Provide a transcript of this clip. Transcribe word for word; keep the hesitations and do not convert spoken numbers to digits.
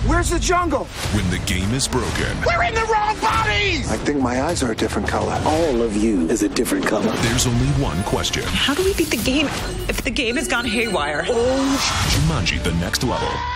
Where's the jungle? When the game is broken. We're in the wrong bodies! I think my eyes are a different color. All of you is a different color. There's only one question. How do we beat the game if the game has gone haywire? Oh! Jumanji, the next level.